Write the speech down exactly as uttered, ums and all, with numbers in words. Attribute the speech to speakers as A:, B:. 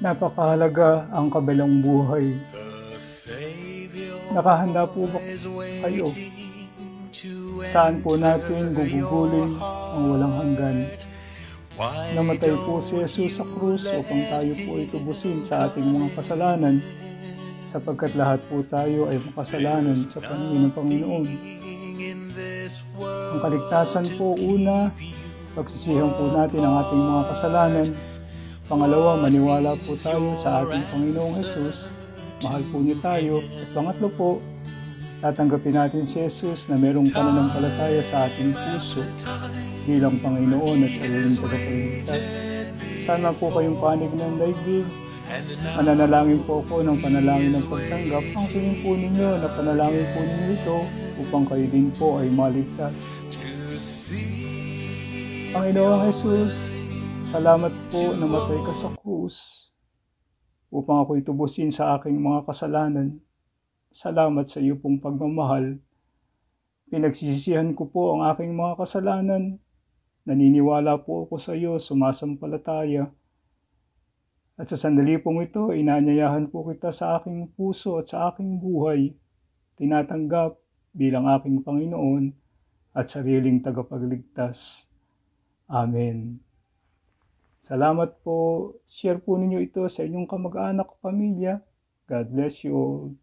A: Napakahalaga ang kabilang buhay. Nakahanda po ba kayo? Saan po natin gugugulin ang walang hanggan? Namatay po si Jesus sa krus upang tayo po ay tubusin sa ating mga kasalanan, sapagkat lahat po tayo ay makasalanan sa paningin ng Panginoon. Ang kaligtasan po, una, pagsisihan po natin ang ating mga kasalanan. Pangalawa, maniwala po tayo sa ating Panginoong Jesus, mahal po niya tayo. At pangatlo po, tatanggapin natin si Jesus na mayroong pananampalataya sa ating puso bilang Panginoon at sariling tagapagligtas. Sana po kayong panig ng daigdig. Mananalangin po ako ng panalangin ng pagtanggap. Ang singin po ninyo na panalangin po ninyo ito upang kayo din po ay maligtas. Panginoong Jesus, salamat po na namatay ka sa krus upang ako'y tubusin sa aking mga kasalanan. Salamat sa iyo pong pagmamahal. Pinagsisisihan ko po ang aking mga kasalanan. Naniniwala po ako sa iyo, sumasampalataya. At sa sandali pong ito, inanyayahan po kita sa aking puso at sa aking buhay. Tinatanggap bilang aking Panginoon at sariling tagapagligtas. Amen. Salamat po. Share po ninyo ito sa inyong kamag-anak o pamilya. God bless you all.